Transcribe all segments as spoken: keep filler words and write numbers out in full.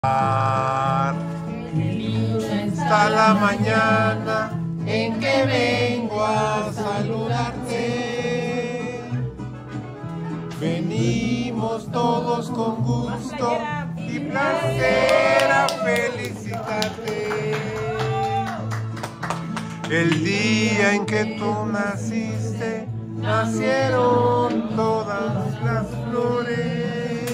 Hasta la mañana en que vengo a saludarte. Venimos todos con gusto y placer a felicitarte. El día en que tú naciste, nacieron todas las flores.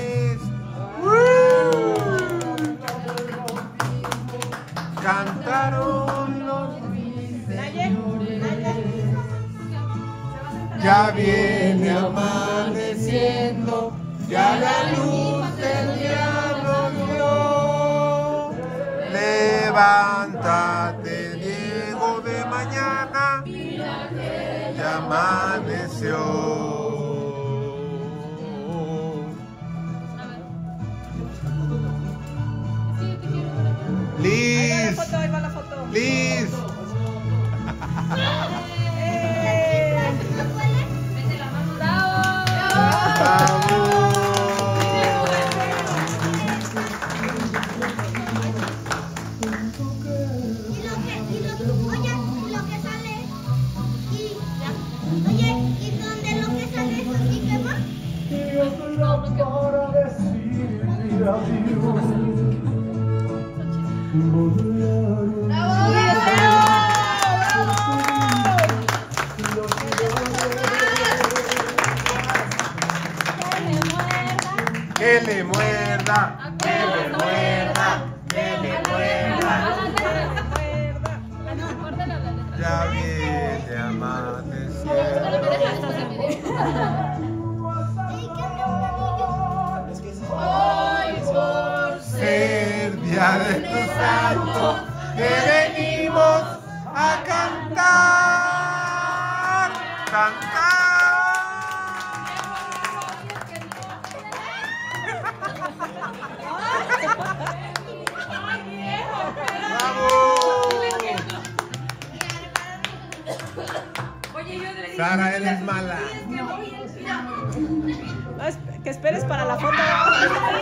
Cantaron los ruiseñores. Ya viene amaneciendo, ya la luz del día nos dio. Levántate, Diego, de mañana, ya amaneció. Liz, ahí va la foto. Liz. Que le muerda, que le muerda, que le muerda. Ya viene amaneciendo. Hoy por ser día de tu santo, te venimos a cantar, cantar. Sara, eres mala. Que esperes para la foto.